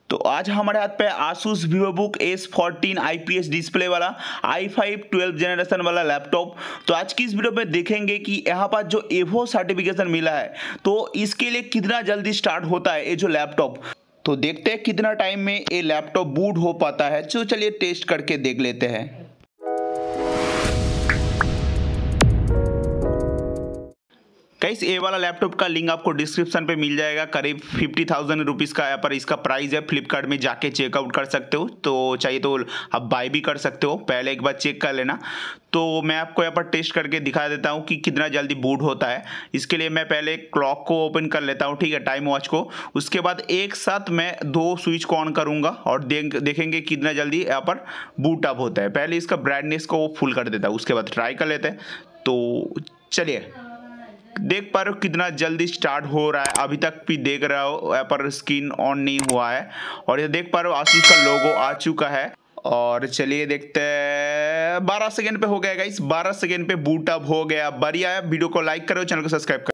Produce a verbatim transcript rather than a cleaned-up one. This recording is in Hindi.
तो आज हमारे हाथ पे Asus Vivobook S fourteen IPS display वाला आई फाइव ट्वेल्व जनरेशन वाला लैपटॉप। तो आज की इस वीडियो में देखेंगे कि यहाँ पर जो एवो सर्टिफिकेशन मिला है तो इसके लिए कितना जल्दी स्टार्ट होता है ये जो लैपटॉप। तो देखते हैं कितना टाइम में ये लैपटॉप बूट हो पाता है। तो चलिए टेस्ट करके देख लेते हैं। गाइस ये वाला लैपटॉप का लिंक आपको डिस्क्रिप्शन पे मिल जाएगा। करीब फिफ्टी थाउजेंड रुपीज़ का यहाँ पर इसका प्राइस है। फ्लिपकार्ट में जाके चेकआउट कर सकते हो, तो चाहिए तो आप बाय भी कर सकते हो। पहले एक बार चेक कर लेना। तो मैं आपको यहाँ पर टेस्ट करके दिखा देता हूँ कि कितना जल्दी बूट होता है। इसके लिए मैं पहले क्लॉक को ओपन कर लेता हूँ, ठीक है, टाइम वॉच को। उसके बाद एक साथ मैं दो स्विच को ऑन करूँगा और देख देखेंगे कितना जल्दी यहाँ पर बूट अप होता है। पहले इसका ब्राइटनेस को फुल कर देता हूँ, उसके बाद ट्राई कर लेते हैं। तो चलिए देख पा रहे हो कितना जल्दी स्टार्ट हो रहा है। अभी तक भी देख रहा हो यहाँ पर स्क्रीन ऑन नहीं हुआ है और ये देख पा रहे हो आसूस का लोगो आ चुका है। और चलिए देखते हैं, बारह सेकंड पे हो गया गाइस, बारह सेकंड पे बूट अप हो गया। बढ़िया है। वीडियो को लाइक करो, चैनल को सब्सक्राइब करो।